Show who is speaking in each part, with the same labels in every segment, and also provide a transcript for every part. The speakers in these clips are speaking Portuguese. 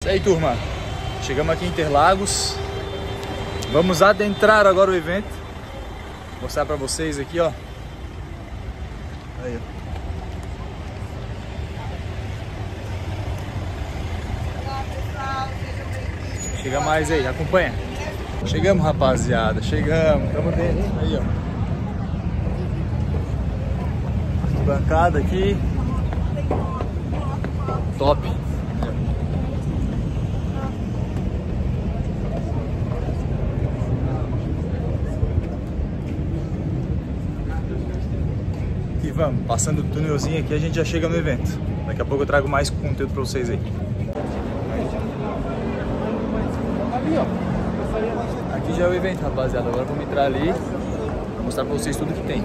Speaker 1: E aí, turma, chegamos aqui em Interlagos. Vamos adentrar agora o evento. Vou mostrar pra vocês aqui, ó. Aí, ó. Chega mais aí, acompanha. Chegamos, rapaziada, chegamos. Estamos dentro, aí, ó. Bancada aqui. Top. E vamos, passando o túnelzinho aqui, a gente já chega no evento. Daqui a pouco eu trago mais conteúdo pra vocês aí. Aqui já é o evento, rapaziada. Agora vamos entrar ali, vou mostrar pra vocês tudo que tem.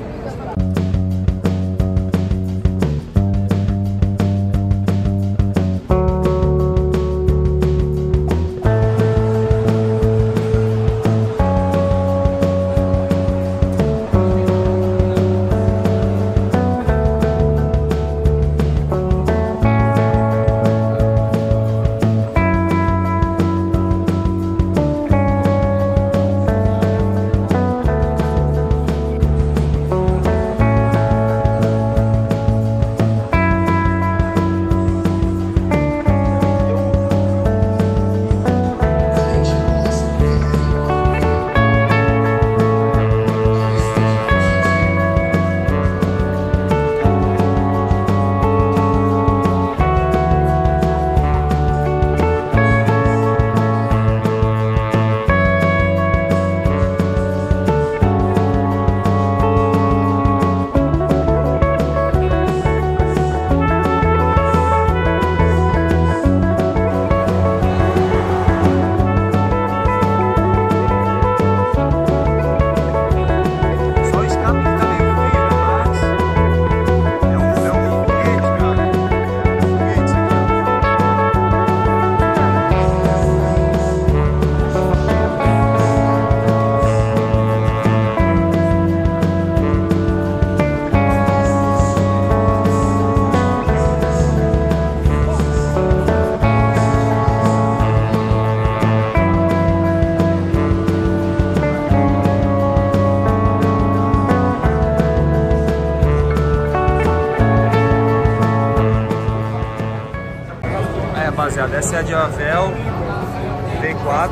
Speaker 1: Rapaziada, essa é a Diavel V4.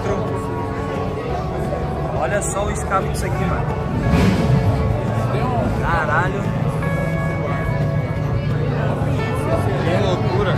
Speaker 1: Olha só o escape disso aqui, mano. Caralho. Que loucura.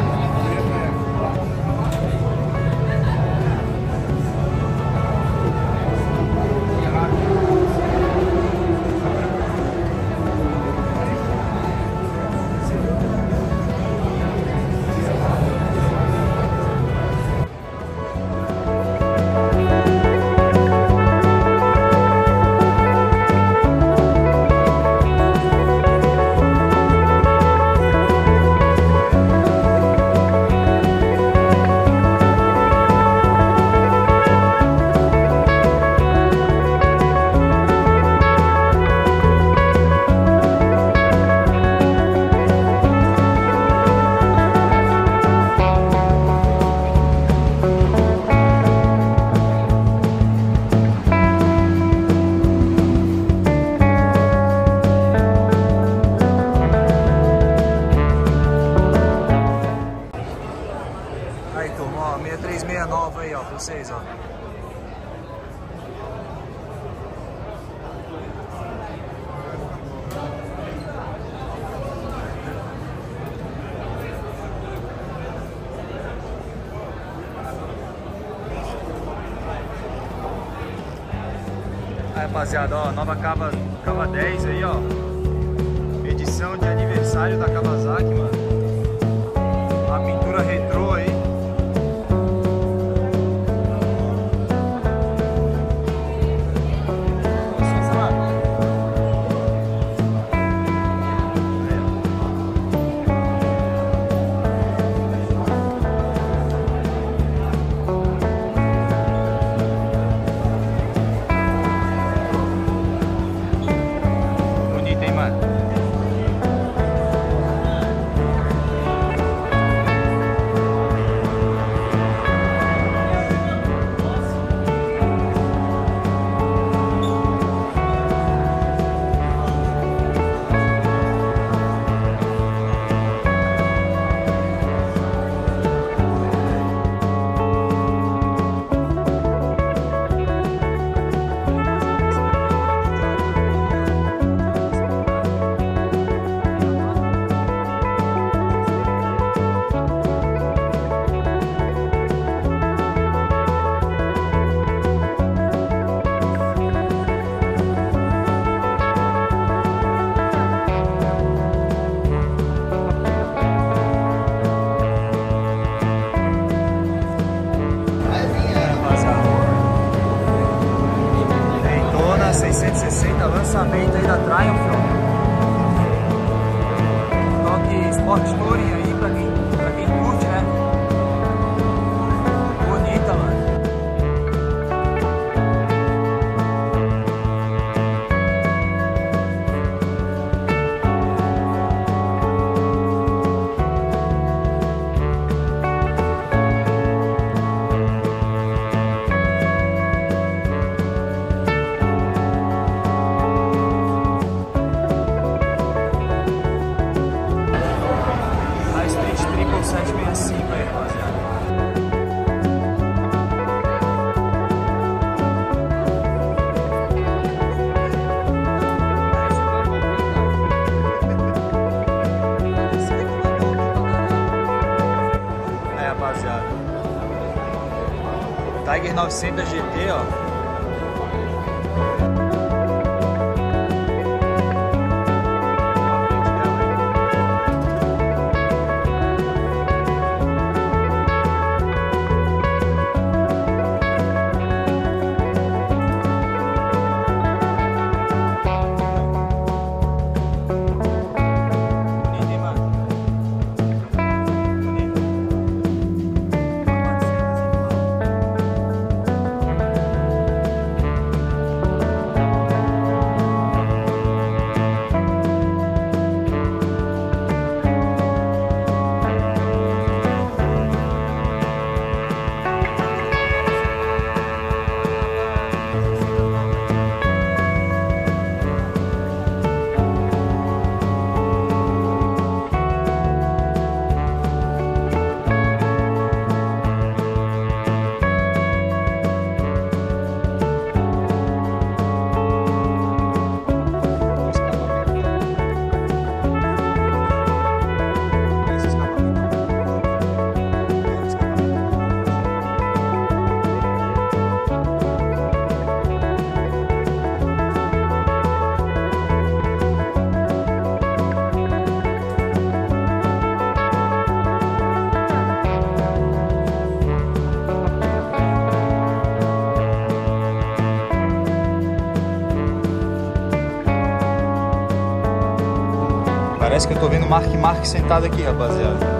Speaker 1: Aí, turma, ó, 6369 nova aí, ó, pra vocês, ó. Aí, rapaziada, ó, nova Kava 10 aí, ó. Edição de aniversário da Kawasaki, mano. A pintura retrô aí. Bonito, hein, mano? Forte Exploring aí pra quem curte, né? Bonita, mano. A Street 765 aí, rapaziada. Aí, rapaziada. Tiger 900 GT, ó. Parece que eu tô vendo o Mark sentado aqui, rapaziada.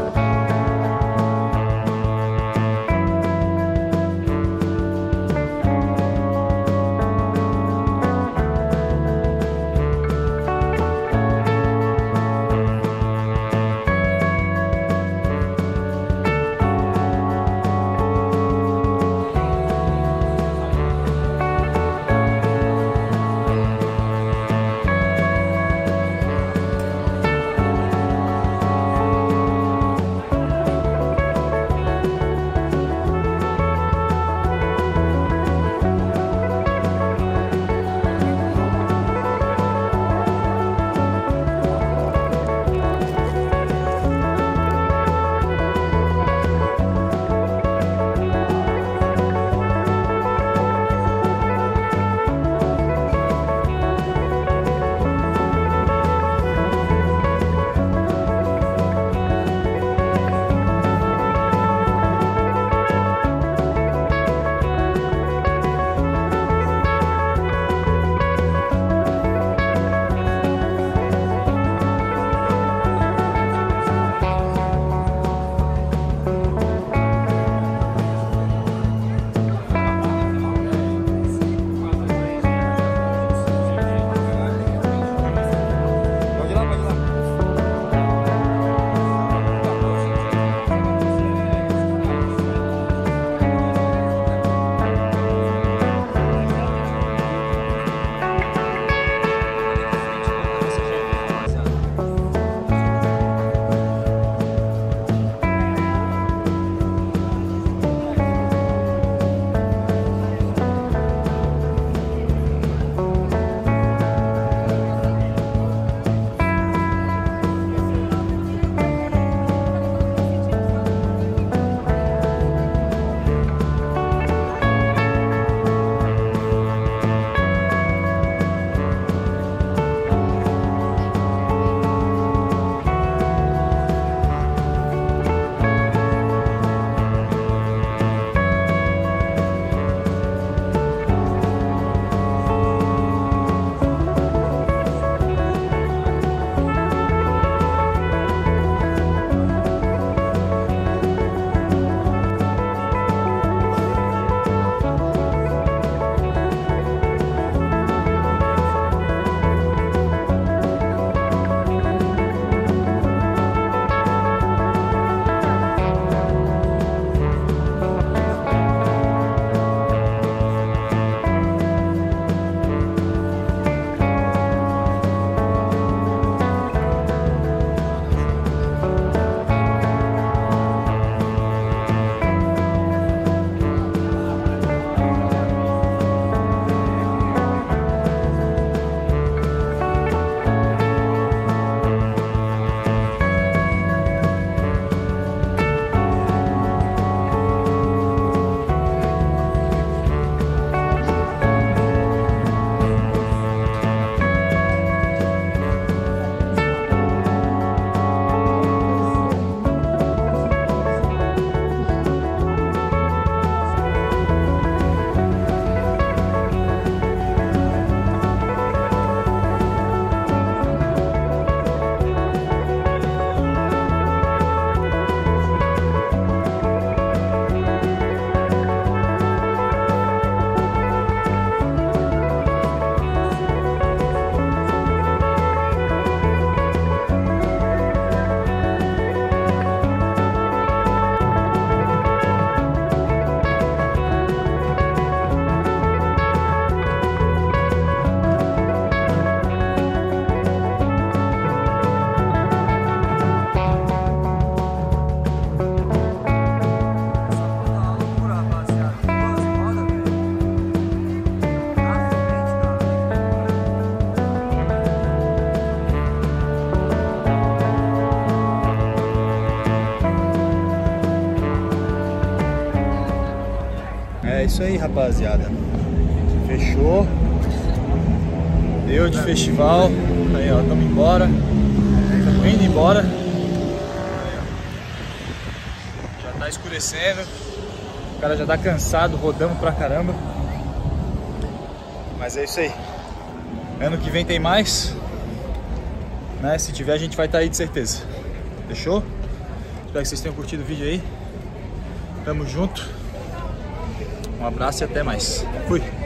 Speaker 1: isso aí, rapaziada. Fechou. Deu de festival. Aí, ó, tamo embora. Tamo indo embora. Aí, ó. Já tá escurecendo. O cara já tá cansado, rodamos pra caramba. Mas é isso aí. Ano que vem tem mais, né? Se tiver, a gente vai estar aí de certeza. Fechou? Espero que vocês tenham curtido o vídeo aí. Tamo junto. Um abraço e até mais. Fui!